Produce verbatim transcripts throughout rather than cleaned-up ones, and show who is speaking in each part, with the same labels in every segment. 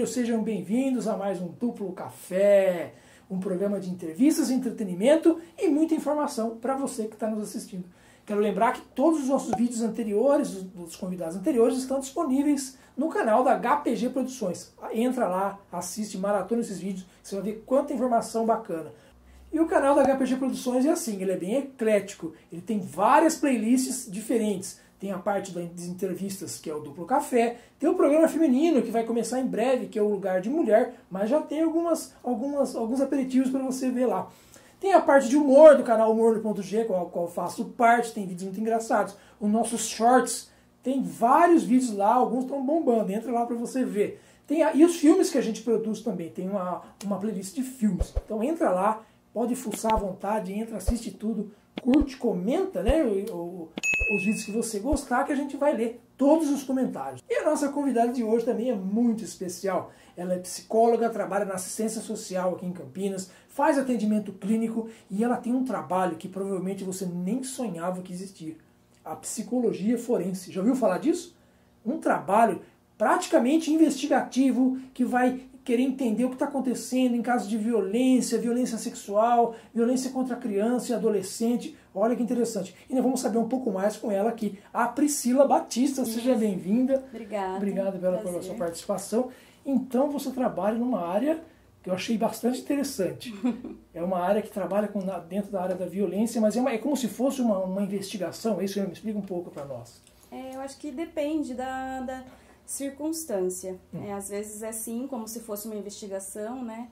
Speaker 1: conselhos, sejam bem-vindos a mais um Duplo Café, um programa de entrevistas, entretenimento e muita informação para você que está nos assistindo. Quero lembrar que todos os nossos vídeos anteriores, dos convidados anteriores, estão disponíveis no canal da H P G Produções. Entra lá, assiste, maratona esses vídeos, você vai ver quanta informação bacana. E o canal da H P G Produções é assim, ele é bem eclético, ele tem várias playlists diferentes. Tem a parte das entrevistas, que é o Duplo Café. Tem o programa feminino, que vai começar em breve, que é o Lugar de Mulher. Mas já tem algumas, algumas, alguns aperitivos para você ver lá. Tem a parte de humor do canal Humor do Ponto G, com a qual eu faço parte. Tem vídeos muito engraçados. Os nossos shorts, tem vários vídeos lá. Alguns estão bombando. Entra lá para você ver. Tem a, e os filmes que a gente produz também. Tem uma, uma playlist de filmes. Então entra lá, pode fuçar à vontade. Entra, assiste tudo. Curte, comenta, né? O, o, os vídeos que você gostar, que a gente vai ler todos os comentários. E a nossa convidada de hoje também é muito especial. Ela é psicóloga, trabalha na assistência social aqui em Campinas, faz atendimento clínico e ela tem um trabalho que provavelmente você nem sonhava que existia. A psicologia forense. Já ouviu falar disso? Um trabalho praticamente investigativo que vai querer entender o que está acontecendo em casos de violência, violência sexual, violência contra criança e adolescente. Olha que interessante. E nós vamos saber um pouco mais com ela aqui, a Priscila Batista. Seja bem-vinda.
Speaker 2: Obrigada.
Speaker 1: Obrigado pela, pela sua participação. Então, você trabalha numa área que eu achei bastante interessante. É uma área que trabalha com, dentro da área da violência, mas é, uma, é como se fosse uma, uma investigação. Isso me explica um pouco para nós.
Speaker 2: É, eu acho que depende da... da... circunstância.
Speaker 1: Hum.
Speaker 2: É, às vezes é assim, como se fosse uma investigação, né?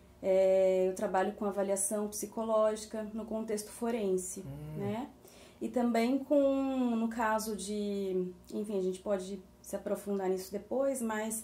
Speaker 2: É, eu trabalho com avaliação psicológica no contexto forense,
Speaker 1: hum.
Speaker 2: né? E também com, no caso de, enfim, a gente pode se aprofundar nisso depois, mas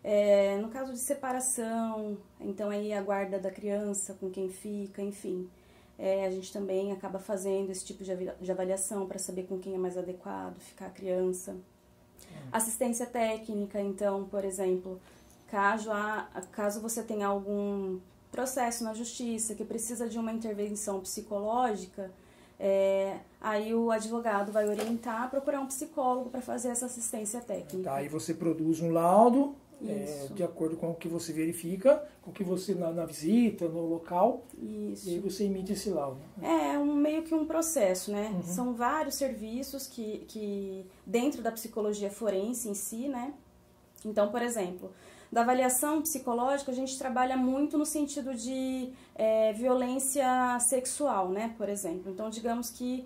Speaker 2: é, no caso de separação, então aí a guarda da criança com quem fica, enfim. É, a gente também acaba fazendo esse tipo de avaliação para saber com quem é mais adequado ficar a criança. Assistência técnica, então, por exemplo, caso, há, caso você tenha algum processo na justiça que precisa de uma intervenção psicológica, é, aí o advogado vai orientar a procurar um psicólogo para fazer essa assistência técnica.
Speaker 1: Tá, aí você produz um laudo, é, de acordo com o que você verifica, com o que você na, na visita, no local,
Speaker 2: Isso.
Speaker 1: E aí você emite esse laudo.
Speaker 2: É um, meio que um processo, né?
Speaker 1: Uhum.
Speaker 2: São vários serviços que, que, dentro da psicologia forense em si, né? Então, por exemplo, da avaliação psicológica, a gente trabalha muito no sentido de é, violência sexual, né? Por exemplo. Então, digamos que,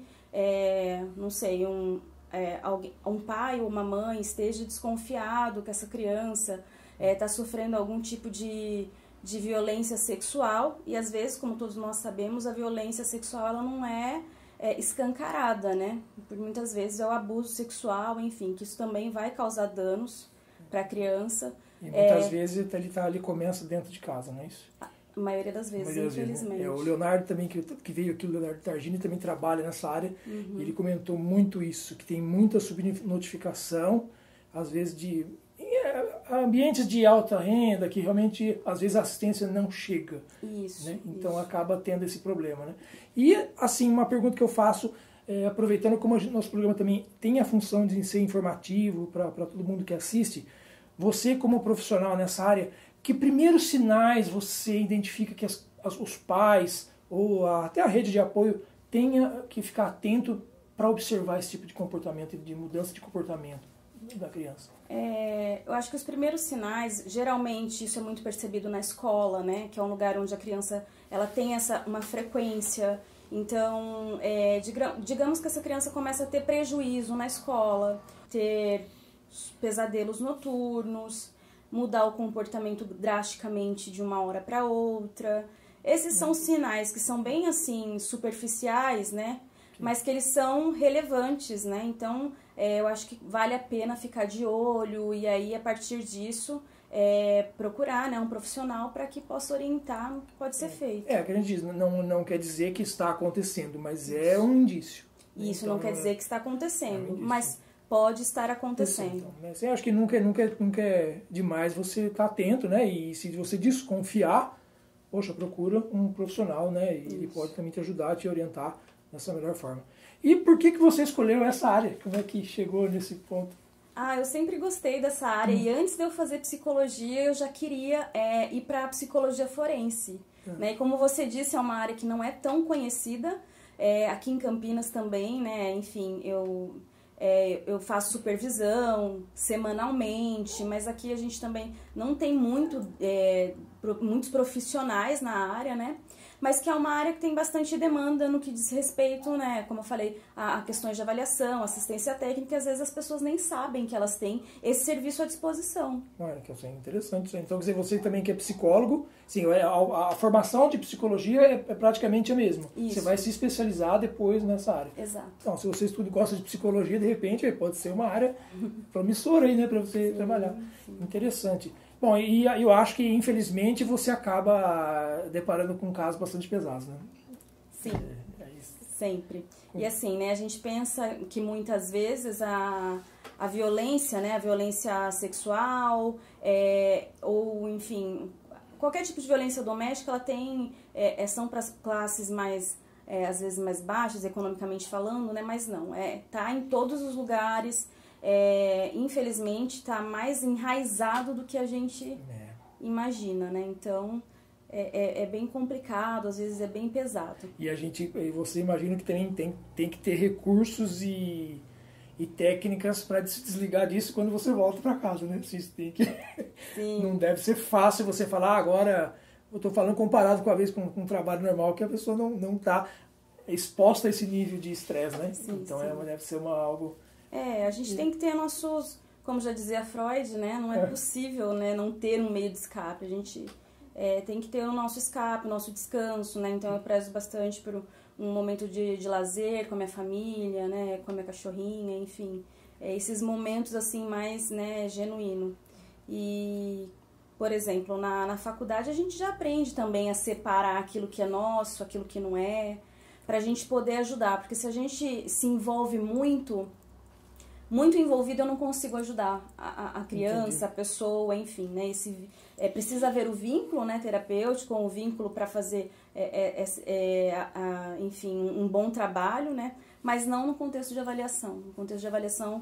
Speaker 2: é, não sei, um... É, alguém, um pai ou uma mãe esteja desconfiado que essa criança está é, sofrendo algum tipo de, de violência sexual, e às vezes, como todos nós sabemos, a violência sexual ela não é, é escancarada, né? Por muitas vezes é o abuso sexual, enfim, que isso também vai causar danos para a criança.
Speaker 1: E muitas
Speaker 2: é,
Speaker 1: vezes ele, tá, ele começa dentro de casa, não é isso?
Speaker 2: A maioria das vezes,
Speaker 1: maioria das
Speaker 2: infelizmente.
Speaker 1: Vezes, né? É, o Leonardo também, que, que veio aqui, o Leonardo Targini, também trabalha nessa área.
Speaker 2: Uhum.
Speaker 1: E ele comentou muito isso, que tem muita subnotificação, às vezes de em ambientes de alta renda, que realmente, às vezes, a assistência não chega.
Speaker 2: Isso,
Speaker 1: né? Então,
Speaker 2: isso.
Speaker 1: acaba tendo esse problema. Né? E, assim, uma pergunta que eu faço, é, aproveitando como o nosso programa também tem a função de ser informativo para todo mundo que assiste, você, como profissional nessa área, que primeiros sinais você identifica que as, as, os pais ou a, até a rede de apoio tenha que ficar atento para observar esse tipo de comportamento, de mudança de comportamento da criança?
Speaker 2: É, eu acho que os primeiros sinais, geralmente isso é muito percebido na escola, né? Que é um lugar onde a criança ela tem essa, uma frequência. Então, é, digamos que essa criança começa a ter prejuízo na escola, ter pesadelos noturnos, mudar o comportamento drasticamente de uma hora para outra. Esses são sinais que são bem assim superficiais, né? Mas que eles são relevantes, né? Então, é, eu acho que vale a pena ficar de olho e aí, a partir disso, é, procurar, né, um profissional para que possa orientar no que pode ser feito.
Speaker 1: É, que a gente diz, não, não quer dizer que está acontecendo, mas é um indício.
Speaker 2: Isso
Speaker 1: então,
Speaker 2: não quer dizer que está acontecendo,
Speaker 1: é um
Speaker 2: mas pode estar acontecendo.
Speaker 1: Então, mas eu acho que nunca, nunca, nunca é demais você estar atento, né? E se você desconfiar, poxa, procura um profissional, né? E ele pode também te ajudar, te orientar dessa melhor forma. E por que que você escolheu essa área? Como é que chegou nesse ponto?
Speaker 2: Ah, eu sempre gostei dessa área hum. e antes de eu fazer psicologia, eu já queria é, ir para a psicologia forense. Hum. Né? E como você disse, é uma área que não é tão conhecida, é, aqui em Campinas também, né? Enfim, eu, é, eu faço supervisão semanalmente, mas aqui a gente também não tem muito, é, muitos profissionais na área, né? Mas que é uma área que tem bastante demanda no que diz respeito, né, como eu falei, a, a questões de avaliação, assistência técnica, e às vezes as pessoas nem sabem que elas têm esse serviço à disposição.
Speaker 1: Olha, que é interessante. Então, quer dizer, você também que é psicólogo, sim, a, a, a formação de psicologia é, é praticamente a mesma. Isso. Você vai se especializar depois nessa área.
Speaker 2: Exato.
Speaker 1: Então, se você estuda e gosta de psicologia, de repente, pode ser uma área promissora aí, né, para você sim, trabalhar. Sim. Interessante. Bom, e eu acho que, infelizmente, você acaba deparando com casos bastante pesados, né?
Speaker 2: Sim, é, é isso. Sempre. E assim, né, a gente pensa que muitas vezes a, a violência, né, a violência sexual, é, ou, enfim, qualquer tipo de violência doméstica, ela tem, é, são para as classes mais, é, às vezes, mais baixas, economicamente falando, né, mas não, é, tá em todos os lugares. É, infelizmente está mais enraizado do que a gente é. imagina, né? Então é, é, é bem complicado, às vezes é bem pesado.
Speaker 1: E a gente, você imagina que também tem, tem que ter recursos e, e técnicas para se desligar disso quando você volta para casa, né? Você tem que,
Speaker 2: Sim.
Speaker 1: Não deve ser fácil você falar, ah, agora eu estou falando comparado com a vez com, com um trabalho normal, que a pessoa não não está exposta a esse nível de estresse, né? Sim, então sim. É, deve ser uma, algo...
Speaker 2: É, a gente tem que ter nossos, como já dizia Freud, né, não é, é. possível, né, não ter um meio de escape, a gente é, tem que ter o nosso escape, o nosso descanso, né, então eu prezo bastante por um momento de, de lazer com a minha família, né, com a minha cachorrinha, enfim, é, esses momentos assim mais, né, genuíno. E, por exemplo, na, na faculdade a gente já aprende também a separar aquilo que é nosso, aquilo que não é, pra gente poder ajudar, porque se a gente se envolve muito... muito envolvido, eu não consigo ajudar a, a criança, Entendi. a pessoa, enfim, né? Esse, é, precisa haver o vínculo, né, terapêutico, o vínculo para fazer, é, é, é, a, a, enfim, um bom trabalho, né? Mas não no contexto de avaliação. No contexto de avaliação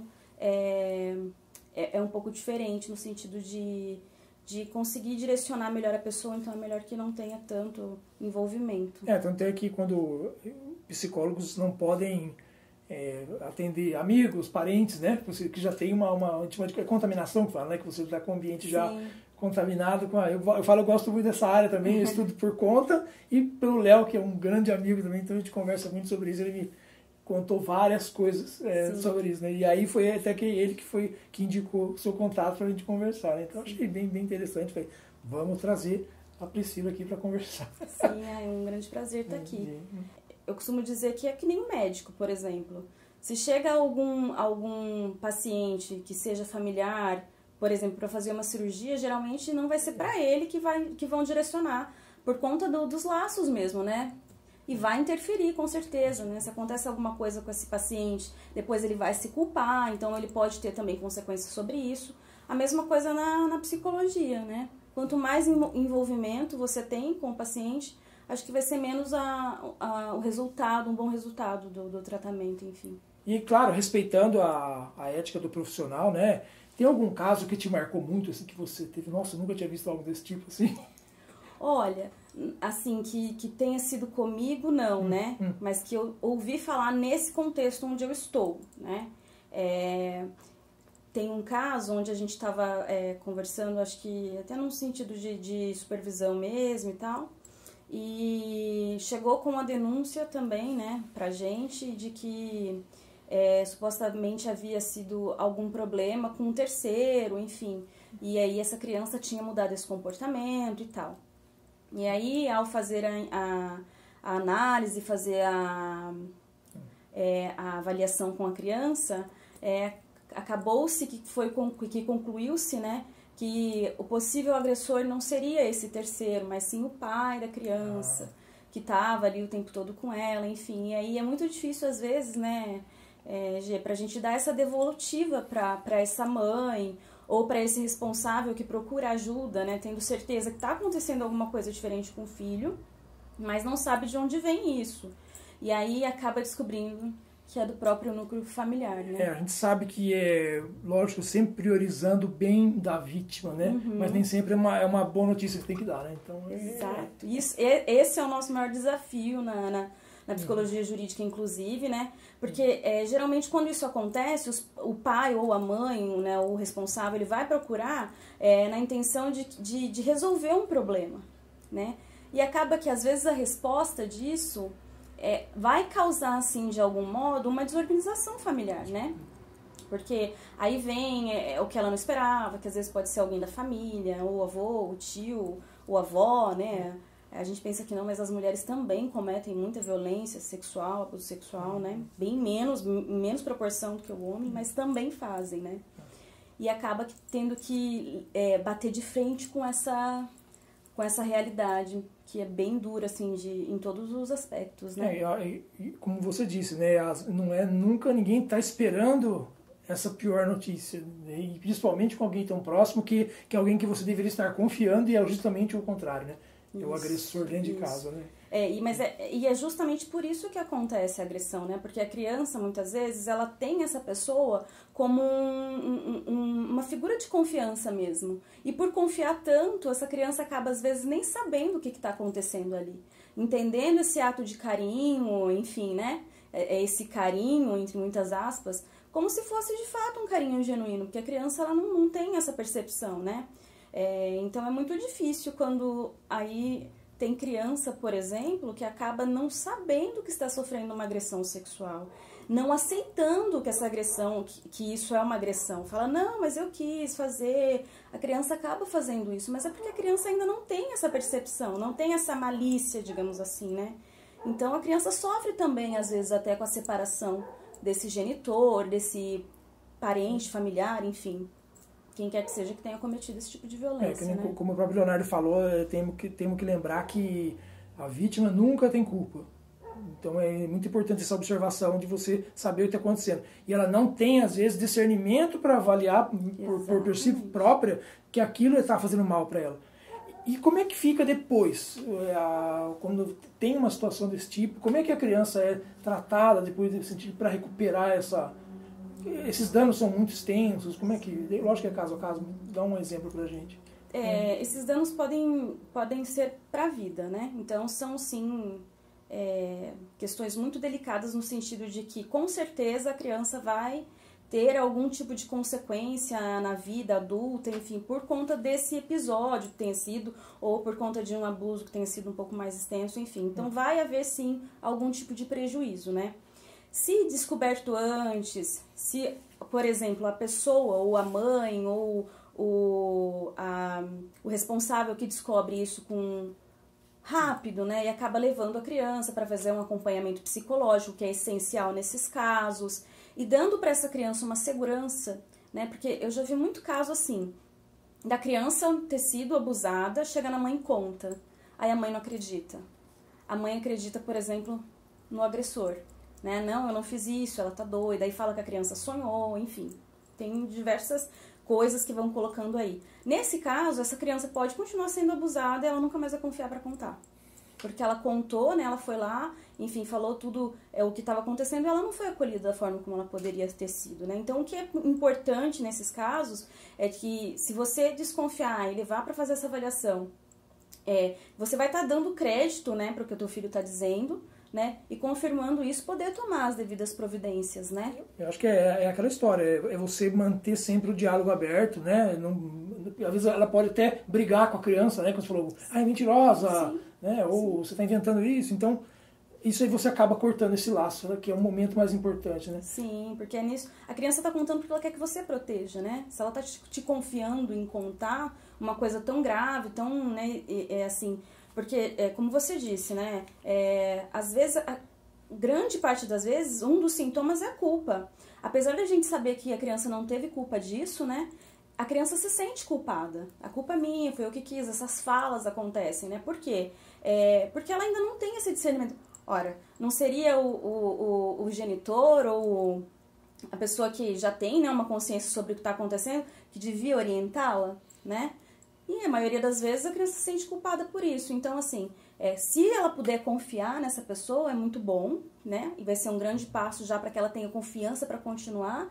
Speaker 2: é, é, é um pouco diferente, no sentido de, de conseguir direcionar melhor a pessoa, então é melhor que não tenha tanto envolvimento.
Speaker 1: É, tanto é que quando psicólogos não podem... É, atender amigos, parentes, né? Você que já tem uma, uma, uma contaminação, que fala, né? Que você está com o ambiente já Sim. contaminado. Com a, eu, eu falo, eu gosto muito dessa área também, eu estudo por conta e pelo Léo, que é um grande amigo também, então a gente conversa muito sobre isso, ele me contou várias coisas é, sobre isso, né? E aí foi até que ele que foi que indicou o seu contato para a gente conversar, né? Então achei bem, bem interessante, falei, vamos trazer a Priscila aqui para conversar.
Speaker 2: Sim, é um grande prazer estar aqui. Eu costumo dizer que é que nem um médico, por exemplo. Se chega algum, algum paciente que seja familiar, por exemplo, para fazer uma cirurgia, geralmente não vai ser para ele que, vai, que vão direcionar, por conta do, dos laços mesmo, né? E vai interferir, com certeza, né? Se acontece alguma coisa com esse paciente, depois ele vai se culpar, então ele pode ter também consequências sobre isso. A mesma coisa na, na psicologia, né? Quanto mais envolvimento você tem com o paciente, acho que vai ser menos a, a, o resultado, um bom resultado do, do tratamento, enfim.
Speaker 1: E, claro, respeitando a, a ética do profissional, né? Tem algum caso que te marcou muito, assim, que você teve? Nossa, eu nunca tinha visto algo desse tipo, assim.
Speaker 2: Olha, assim, que, que tenha sido comigo, não, hum, né? Hum. Mas que eu ouvi falar nesse contexto onde eu estou, né? É, tem um caso onde a gente estava é, conversando, acho que até num sentido de, de supervisão mesmo e tal, e chegou com uma denúncia também, né, pra gente, de que é, supostamente havia sido algum problema com um terceiro, enfim, e aí essa criança tinha mudado esse comportamento e tal. E aí, ao fazer a, a, a análise, fazer a, é, a avaliação com a criança, é, acabou-se que foi que concluiu-se, né, que o possível agressor não seria esse terceiro, mas sim o pai da criança, ah. que estava ali o tempo todo com ela, enfim. E aí é muito difícil, às vezes, né, é, Gê, pra gente dar essa devolutiva pra, pra essa mãe, ou para esse responsável que procura ajuda, né, tendo certeza que está acontecendo alguma coisa diferente com o filho, mas não sabe de onde vem isso. E aí acaba descobrindo que é do próprio núcleo familiar, né?
Speaker 1: É, a gente sabe que é, lógico, sempre priorizando o bem da vítima, né? Uhum. Mas nem sempre é uma, é uma boa notícia que tem que dar, né? Então, é...
Speaker 2: Exato. Isso, esse é o nosso maior desafio na, na, na psicologia uhum. jurídica, inclusive, né? Porque, é, geralmente, quando isso acontece, os, o pai ou a mãe, né, o responsável, ele vai procurar é, na intenção de, de, de resolver um problema, né? E acaba que, às vezes, a resposta disso... É, vai causar, assim, de algum modo, uma desorganização familiar, né? Porque aí vem é, o que ela não esperava, que às vezes pode ser alguém da família, o avô, o tio, o avó, né? A gente pensa que não, mas as mulheres também cometem muita violência sexual, abuso sexual, né? Bem menos, em menos proporção do que o homem, mas também fazem, né? E acaba tendo que é, bater de frente com essa... com essa realidade que é bem dura, assim, de, em todos os aspectos, né?
Speaker 1: É, e, e, como você disse, né, as, não é nunca ninguém está esperando essa pior notícia, né? E principalmente com alguém tão próximo que, que é alguém que você deveria estar confiando e é justamente o contrário, né? É o agressor dentro isso. de casa, né?
Speaker 2: É, e, mas é, e é justamente por isso que acontece a agressão, né? Porque a criança, muitas vezes, ela tem essa pessoa como um, um, uma figura de confiança mesmo. E por confiar tanto, essa criança acaba, às vezes, nem sabendo o que está acontecendo ali. Entendendo esse ato de carinho, enfim, né? É, é esse carinho, entre muitas aspas, como se fosse, de fato, um carinho genuíno. Porque a criança, ela não, não tem essa percepção, né? É, então, é muito difícil quando aí... Tem criança, por exemplo, que acaba não sabendo que está sofrendo uma agressão sexual, não aceitando que essa agressão, que, que isso é uma agressão. Fala, não, mas eu quis fazer. A criança acaba fazendo isso, mas é porque a criança ainda não tem essa percepção, não tem essa malícia, digamos assim, né? Então a criança sofre também, às vezes, até com a separação desse genitor, desse parente, familiar, enfim. Quem quer que seja que tenha cometido esse tipo de violência, é, que nem,
Speaker 1: né? Como o próprio Leonardo falou, temos que, temos que lembrar que a vítima nunca tem culpa. Então é muito importante essa observação de você saber o que está acontecendo. E ela não tem, às vezes, discernimento para avaliar por, por, por si própria que aquilo está fazendo mal para ela. E como é que fica depois, quando tem uma situação desse tipo? Como é que a criança é tratada depois desse sentido para recuperar essa... Esses danos são muito extensos, como é que... Lógico que é caso a caso, dá um exemplo pra gente.
Speaker 2: É, esses danos podem, podem ser pra vida, né? Então são sim é, questões muito delicadas no sentido de que com certeza a criança vai ter algum tipo de consequência na vida adulta, enfim, por conta desse episódio que tenha sido, ou por conta de um abuso que tenha sido um pouco mais extenso, enfim. Então vai haver sim algum tipo de prejuízo, né? Se descoberto antes, se, por exemplo, a pessoa, ou a mãe, ou o, a, o responsável que descobre isso com rápido, né, e acaba levando a criança para fazer um acompanhamento psicológico, que é essencial nesses casos, e dando para essa criança uma segurança, né, porque eu já vi muito caso assim, da criança ter sido abusada, chega na mãe e conta, aí a mãe não acredita. A mãe acredita, por exemplo, no agressor. Né? Não, eu não fiz isso, ela tá doida, aí fala que a criança sonhou, enfim. Tem diversas coisas que vão colocando aí. Nesse caso, essa criança pode continuar sendo abusada e ela nunca mais vai confiar para contar. Porque ela contou, né, ela foi lá, enfim, falou tudo é, o que estava acontecendo e ela não foi acolhida da forma como ela poderia ter sido, né? Então, o que é importante nesses casos é que se você desconfiar e levar para fazer essa avaliação, é, você vai estar tá dando crédito, né, para o que o teu filho está dizendo, né? E confirmando isso, poder tomar as devidas providências, né?
Speaker 1: Eu acho que é, é aquela história, é, é você manter sempre o diálogo aberto, né? Não, às vezes ela pode até brigar com a criança, né? Quando você falou, ah, é mentirosa, sim, né? Sim. Ou você está inventando isso, então isso aí você acaba cortando esse laço, né? Que é o momento mais importante, né?
Speaker 2: Sim, porque é nisso. A criança está contando porque ela quer que você proteja, né? Se ela está te, te confiando em contar uma coisa tão grave, tão, né? É, é assim. Porque, é, como você disse, né, é, às vezes, a grande parte das vezes, um dos sintomas é a culpa. Apesar da gente saber que a criança não teve culpa disso, né, a criança se sente culpada. A culpa é minha, foi eu que quis, essas falas acontecem, né? Por quê? É, porque ela ainda não tem esse discernimento. Ora, não seria o, o, o, o genitor ou a pessoa que já tem, né, uma consciência sobre o que está acontecendo, que devia orientá-la, né? E a maioria das vezes a criança se sente culpada por isso. Então, assim, É, se ela puder confiar nessa pessoa, é muito bom, né? E vai ser um grande passo já para que ela tenha confiança para continuar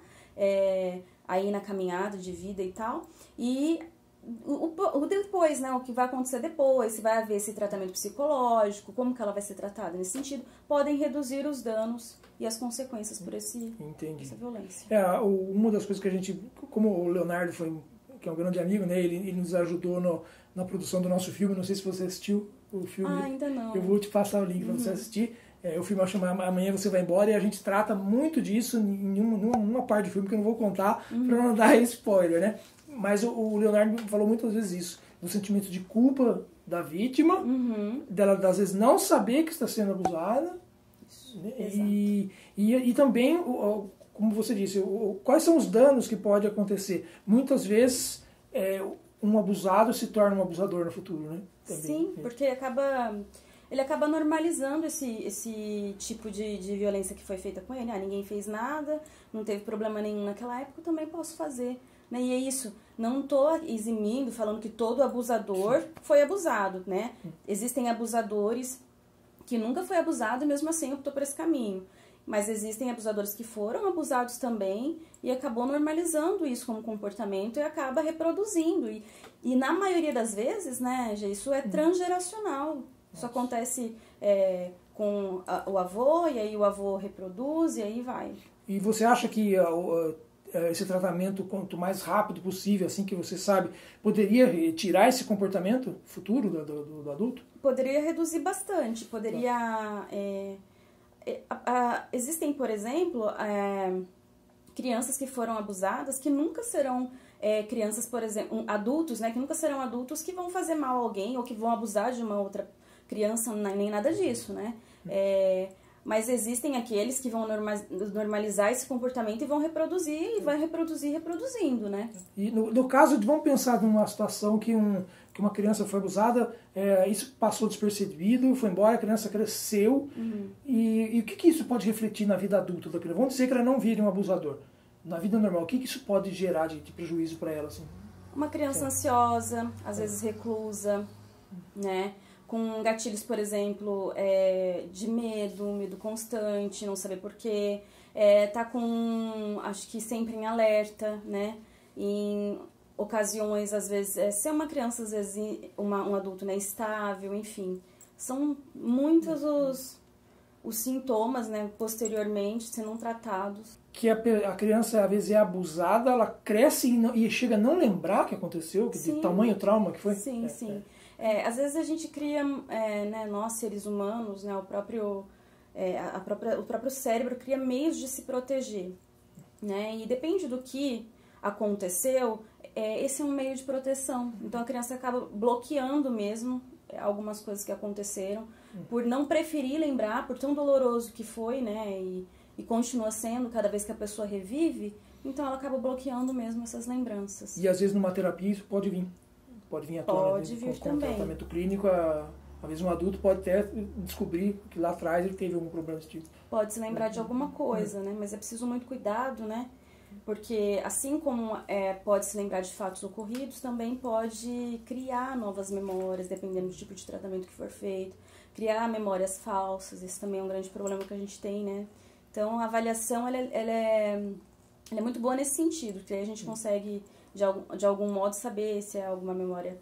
Speaker 2: é, aí na caminhada de vida e tal. E o, o depois, né? O que vai acontecer depois, se vai haver esse tratamento psicológico, como que ela vai ser tratada nesse sentido, podem reduzir os danos e as consequências por esse, essa violência.
Speaker 1: É, uma das coisas que a gente, como o Leonardo foi, que é um grande amigo, né? Ele, ele nos ajudou no, na produção do nosso filme, não sei se você assistiu o filme.
Speaker 2: Ah, ainda não.
Speaker 1: Eu vou te passar o link para uhum. você assistir. É, o filme chama Amanhã Você Vai Embora, e a gente trata muito disso em uma, numa parte do filme que eu não vou contar uhum. para não dar spoiler, né? Mas o, o Leonardo falou muitas vezes isso, do sentimento de culpa da vítima, uhum. dela às vezes não saber que está sendo abusada, né? e, e, e também, como você disse, quais são os danos que pode acontecer. Muitas vezes é, um abusado se torna um abusador no futuro, né? Também.
Speaker 2: Sim, porque acaba, ele acaba normalizando esse, esse tipo de, de violência que foi feita com ele. Ah, ninguém fez nada, não teve problema nenhum naquela época, eu também posso fazer. Né? E é isso, não estou eximindo, falando que todo abusador foi abusado, né? Existem abusadores que nunca foi abusado e mesmo assim optou por esse caminho. Mas existem abusadores que foram abusados também e acabou normalizando isso como comportamento e acaba reproduzindo. E, e na maioria das vezes, né, isso é transgeracional. Isso acontece é, com a, o avô, e aí o avô reproduz, e aí vai.
Speaker 1: E você acha que uh, uh, esse tratamento, quanto mais rápido possível, assim que você sabe, poderia tirar esse comportamento futuro do, do, do adulto?
Speaker 2: Poderia reduzir bastante, poderia... É, A, a, existem, por exemplo, é, crianças que foram abusadas que nunca serão é, crianças, por exemplo, um, adultos, né, que nunca serão adultos que vão fazer mal a alguém ou que vão abusar de uma outra criança, nem nada disso, né? É, mas existem aqueles que vão normalizar esse comportamento e vão reproduzir, e vai reproduzir reproduzindo, né?
Speaker 1: E no, no caso, de, vamos pensar numa situação que, um, que uma criança foi abusada, é, isso passou despercebido, foi embora, a criança cresceu, uhum. e, e o que, que isso pode refletir na vida adulta da criança? Vamos dizer que ela não vire um abusador. Na vida normal, o que, que isso pode gerar de, de prejuízo para ela? Assim?
Speaker 2: Uma criança é. ansiosa, às vezes reclusa, né? Com gatilhos, por exemplo, é, de medo, medo constante, não saber porquê, é, tá com, acho que sempre em alerta, né? Em ocasiões, às vezes, é, ser uma criança, às vezes, uma, um adulto, né, estável, enfim. São muitos os, os sintomas, né, posteriormente, se não tratados.
Speaker 1: Que a, a criança, às vezes, é abusada, ela cresce e, não, e chega a não lembrar o que aconteceu, que de tamanho trauma que foi?
Speaker 2: Sim,
Speaker 1: é,
Speaker 2: sim.
Speaker 1: É.
Speaker 2: É, às vezes a gente cria, é, né, nós seres humanos, né, o, próprio, é, a própria, o próprio cérebro cria meios de se proteger, né, e depende do que aconteceu, é, esse é um meio de proteção. Então a criança acaba bloqueando mesmo algumas coisas que aconteceram, por não preferir lembrar, por tão doloroso que foi, né, e, e continua sendo cada vez que a pessoa revive, então ela acaba bloqueando mesmo essas lembranças.
Speaker 1: E às vezes numa terapia isso pode vir. Pode vir à tona,
Speaker 2: pode vir
Speaker 1: com, com
Speaker 2: também.
Speaker 1: tratamento clínico, a, às vezes um adulto pode até descobrir que lá atrás ele teve algum problema desse tipo.
Speaker 2: Pode se lembrar de alguma coisa, né? Mas é preciso muito cuidado, né? Porque assim como é, pode se lembrar de fatos ocorridos, também pode criar novas memórias, dependendo do tipo de tratamento que for feito. Criar memórias falsas, esse também é um grande problema que a gente tem, né? Então a avaliação ela, ela, é, ela é muito boa nesse sentido, porque aí a gente consegue... De algum, de algum modo saber se é alguma memória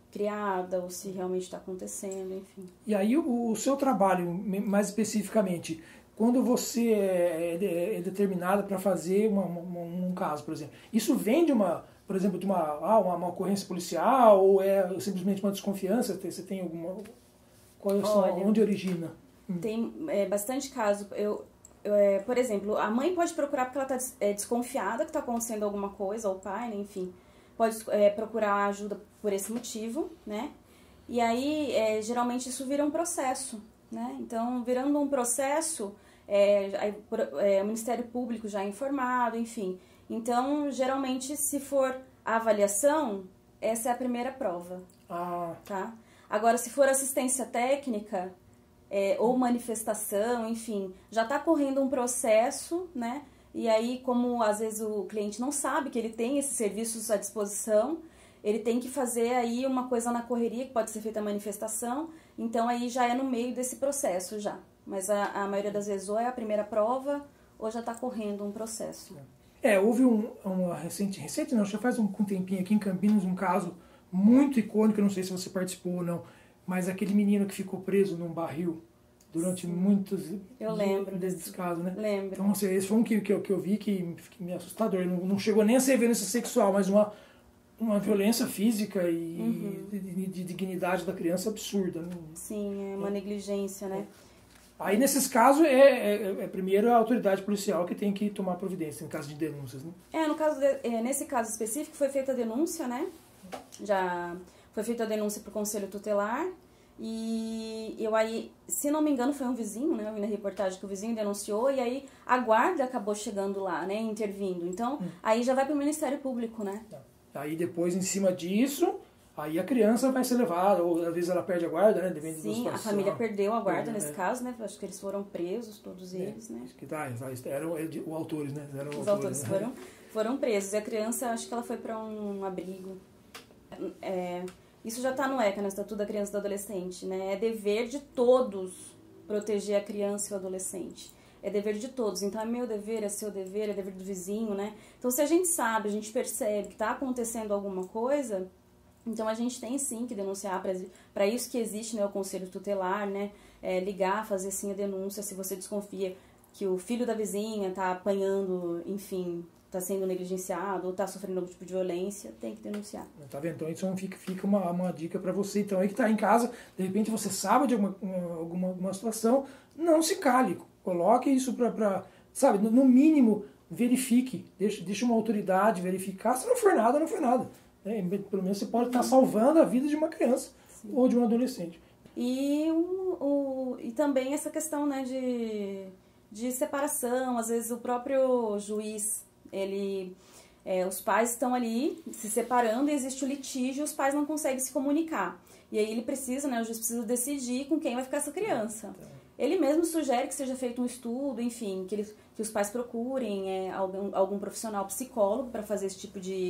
Speaker 2: criada ou se realmente está acontecendo, enfim.
Speaker 1: E aí o, o seu trabalho, mais especificamente, quando você é, é, é determinado para fazer uma, uma, um caso, por exemplo, isso vem de uma, por exemplo, de uma, ah, uma, uma ocorrência policial ou é simplesmente uma desconfiança? Você tem alguma... Qual é Olha, onde origina?
Speaker 2: Tem é, bastante caso. Eu... É, por exemplo, a mãe pode procurar porque ela está é, desconfiada que está acontecendo alguma coisa, ou o pai, né, enfim, pode é, procurar ajuda por esse motivo, né? E aí, é, geralmente, isso vira um processo, né? Então, virando um processo, é, é, o Ministério Público já é informado, enfim. Então, geralmente, se for a avaliação, essa é a primeira prova,
Speaker 1: ah.
Speaker 2: tá? Agora, se for assistência técnica... É, ou manifestação, enfim, já está correndo um processo, né? E aí, como às vezes o cliente não sabe que ele tem esses serviços à disposição, ele tem que fazer aí uma coisa na correria, que pode ser feita a manifestação, então aí já é no meio desse processo já. Mas a, a maioria das vezes ou é a primeira prova, ou já está correndo um processo.
Speaker 1: É, houve um, um recente, recente não, já faz um, um tempinho aqui em Campinas, um caso muito icônico, eu não sei se você participou ou não, mas aquele menino que ficou preso num barril durante Sim. muitos
Speaker 2: eu lembro
Speaker 1: desses casos, né?
Speaker 2: Lembro.
Speaker 1: Então, assim, esse foi um que, que, eu, que eu vi que, que me assustador. Não, não chegou nem a ser violência sexual, mas uma, uma violência física e uhum. de, de, de dignidade da criança absurda. Né?
Speaker 2: Sim, é uma é. negligência, né?
Speaker 1: Aí, nesses casos, é, é, é primeiro a autoridade policial que tem que tomar providência, em caso de denúncias, né?
Speaker 2: É, no caso de, é, nesse caso específico, foi feita a denúncia, né? Já foi feita a denúncia para o Conselho Tutelar. E eu aí, se não me engano, foi um vizinho, né? Eu vi na reportagem que o vizinho denunciou e aí a guarda acabou chegando lá, né? Intervindo. Então, hum. aí já vai para o Ministério Público, né?
Speaker 1: Aí depois, em cima disso, aí a criança vai ser levada, ou às vezes ela perde a guarda, né? Depende
Speaker 2: Sim,
Speaker 1: da
Speaker 2: a família perdeu a guarda
Speaker 1: é,
Speaker 2: nesse
Speaker 1: é.
Speaker 2: caso, né? Acho que eles foram presos, todos
Speaker 1: é,
Speaker 2: eles, né?
Speaker 1: Acho que tá, eram os autores, né? Eram
Speaker 2: Os
Speaker 1: autores,
Speaker 2: autores
Speaker 1: né?
Speaker 2: foram, foram presos. E a criança, acho que ela foi para um abrigo. É... Isso já está no ECA, no Estatuto da Criança e do Adolescente, né? É dever de todos proteger a criança e o adolescente. É dever de todos. Então, é meu dever, é seu dever, é dever do vizinho, né? Então, se a gente sabe, a gente percebe que está acontecendo alguma coisa, então a gente tem sim que denunciar. Para isso que existe, né, o Conselho Tutelar, né? É, ligar, fazer sim a denúncia se você desconfia que o filho da vizinha está apanhando, enfim... está sendo negligenciado ou está sofrendo algum tipo de violência, tem que denunciar.
Speaker 1: Tá vendo? Então isso fica, fica uma, uma dica para você. Então aí que está em casa, de repente você sabe de alguma, alguma, alguma situação, não se cale. Coloque isso para, sabe, no, no mínimo verifique. Deixa, deixa uma autoridade verificar. Se não for nada, não foi nada. É, pelo menos você pode estar salvando a vida de uma criança Sim. ou de um adolescente.
Speaker 2: E, o, o, e também essa questão, né, de, de separação. Às vezes o próprio juiz... Ele, é, os pais estão ali se separando e existe o litígio e os pais não conseguem se comunicar. E aí ele precisa, né, o juiz precisa decidir com quem vai ficar essa criança. Ele mesmo sugere que seja feito um estudo, enfim, que, ele, que os pais procurem é, algum, algum profissional psicólogo para fazer esse tipo de,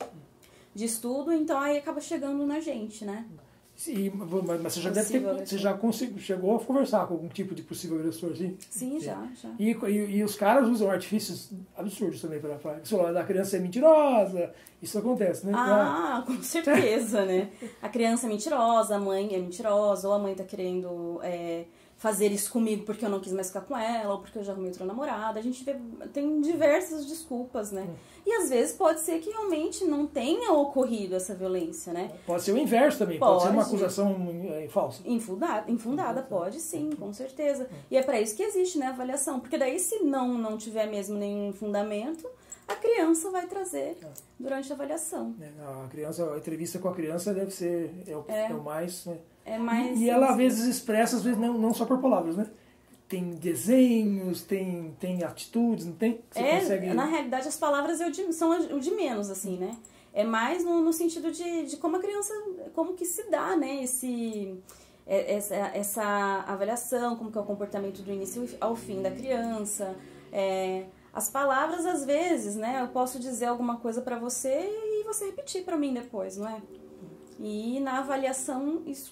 Speaker 2: de estudo. Então aí acaba chegando na gente, né?
Speaker 1: Sim, mas você já deve ter, você já conseguiu, chegou a conversar com algum tipo de possível agressor, sim?
Speaker 2: Sim, já, já.
Speaker 1: E, e, e os caras usam artifícios absurdos também para falar da criança é mentirosa, isso acontece, né?
Speaker 2: Ah, com certeza, né? A criança é mentirosa, a mãe é mentirosa, ou a mãe tá querendo é, fazer isso comigo porque eu não quis mais ficar com ela, ou porque eu já arrumei outra namorada. A gente vê, tem diversas desculpas, né? Hum. E às vezes pode ser que realmente não tenha ocorrido essa violência, né?
Speaker 1: Pode ser o inverso também, pode, pode ser uma acusação é, falsa.
Speaker 2: Infundada, infundada pode sim, com certeza. E é para isso que existe, né, a avaliação. Porque daí se não, não tiver mesmo nenhum fundamento, a criança vai trazer durante a avaliação.
Speaker 1: A criança, a entrevista com a criança deve ser é o, é. É o mais... Né?
Speaker 2: É mais...
Speaker 1: E, e ela às vezes expressa, às vezes não, não só por palavras, né? Tem desenhos, tem, tem atitudes, não tem? Você
Speaker 2: é,
Speaker 1: consegue...
Speaker 2: na realidade as palavras é o de, são o de menos, assim, né? É mais no, no sentido de, de como a criança, como que se dá, né? Esse, essa, essa avaliação, como que é o comportamento do início ao fim da criança. É, as palavras, às vezes, né? Eu posso dizer alguma coisa pra você e você repetir pra mim depois, não é? E na avaliação isso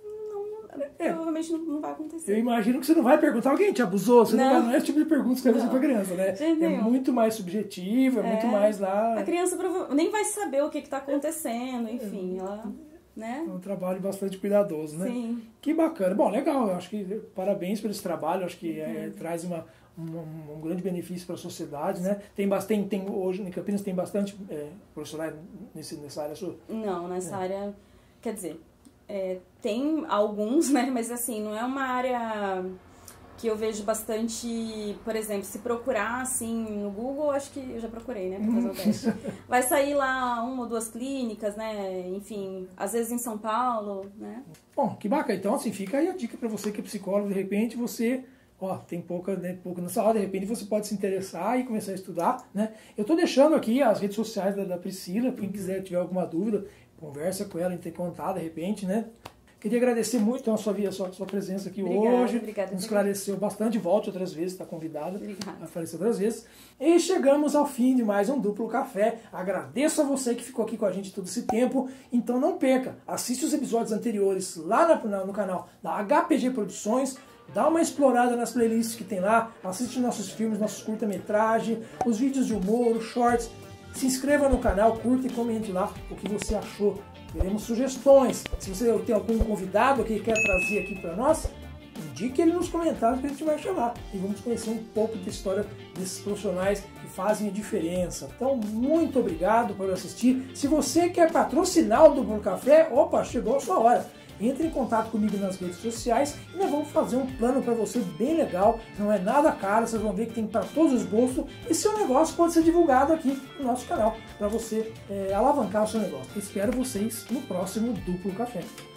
Speaker 1: É.
Speaker 2: provavelmente não, não vai acontecer.
Speaker 1: Eu imagino que você não vai perguntar, alguém te abusou? Você não, não, vai, não é esse tipo de pergunta que você vai fazer pra criança, né?
Speaker 2: Gente,
Speaker 1: é muito mais subjetivo, é, é muito mais lá...
Speaker 2: A criança nem vai saber o que está acontecendo, enfim, é. ela... Né?
Speaker 1: É um trabalho bastante cuidadoso, né?
Speaker 2: Sim.
Speaker 1: Que bacana. Bom, legal, eu acho que parabéns por esse trabalho, acho que é, traz uma, um, um grande benefício para a sociedade, né? Tem bastante, tem, hoje em Campinas tem bastante é, profissionais nesse, nessa área sua?
Speaker 2: Não, nessa é. área, quer dizer... É, tem alguns, né, mas assim, não é uma área que eu vejo bastante, por exemplo, se procurar assim no Google, acho que eu já procurei, né, pra fazer o teste. Vai sair lá uma ou duas clínicas, né, enfim, às vezes em São Paulo, né.
Speaker 1: Bom, que bacana, então assim, fica aí a dica para você que é psicólogo, de repente você, ó, tem pouca, né, pouco nessa hora, de repente você pode se interessar e começar a estudar, né. Eu tô deixando aqui as redes sociais da, da Priscila, quem quiser tiver alguma dúvida, conversa com ela, entre em contato, de repente, né? Queria agradecer muito a sua, a sua, a sua presença aqui
Speaker 2: obrigada,
Speaker 1: hoje.
Speaker 2: Obrigada.
Speaker 1: Nos esclareceu bastante. Volte outras vezes, está convidada
Speaker 2: Obrigada.
Speaker 1: a aparecer outras vezes. E chegamos ao fim de mais um Duplo Café. Agradeço a você que ficou aqui com a gente todo esse tempo. Então não perca, assiste os episódios anteriores lá na, no canal da H P G Produções. Dá uma explorada nas playlists que tem lá. Assiste nossos filmes, nossos curta-metragem, os vídeos de humor, os shorts. Se inscreva no canal, curta e comente lá o que você achou. Teremos sugestões. Se você tem algum convidado que quer trazer aqui para nós, indique ele nos comentários que a gente vai chamar. E vamos conhecer um pouco da história desses profissionais que fazem a diferença. Então, muito obrigado por assistir. Se você quer patrocinar o Duplo Café, opa, chegou a sua hora. Entre em contato comigo nas redes sociais e nós vamos fazer um plano para você bem legal. Não é nada caro, vocês vão ver que tem para todos os bolsos. E seu negócio pode ser divulgado aqui no nosso canal para você é, alavancar o seu negócio. Espero vocês no próximo Duplo Café.